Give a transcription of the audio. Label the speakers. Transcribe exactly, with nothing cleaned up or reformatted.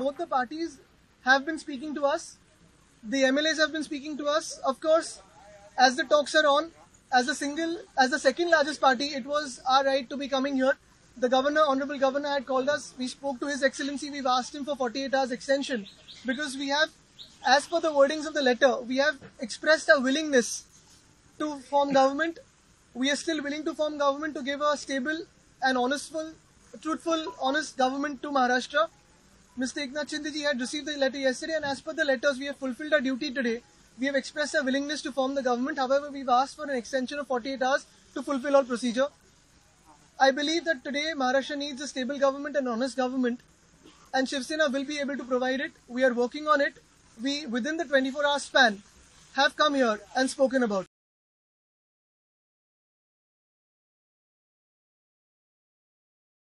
Speaker 1: both the parties have been speaking to us. The M L As have been speaking to us. Of course, as the talks are on, as a single, as the second largest party, it was our right to be coming here. The governor, honorable governor, had called us. We spoke to His Excellency. We've asked him for forty-eight hours extension because we have, as per the wordings of the letter, we have expressed our willingness to form government. We are still willing to form government to give a stable and honestful, truthful, honest government to Maharashtra. Mister Eknath Shinde ji had received the letter yesterday, and as per the letters, we have fulfilled our duty today. We have expressed our willingness to form the government. However, we've asked for an extension of forty-eight hours to fulfill all procedure. I believe that today Maharashtra needs a stable government and honest government, and Shiv Sena will be able to provide it. We are working on it. We, within the twenty-four hour span, have come here and spoken about.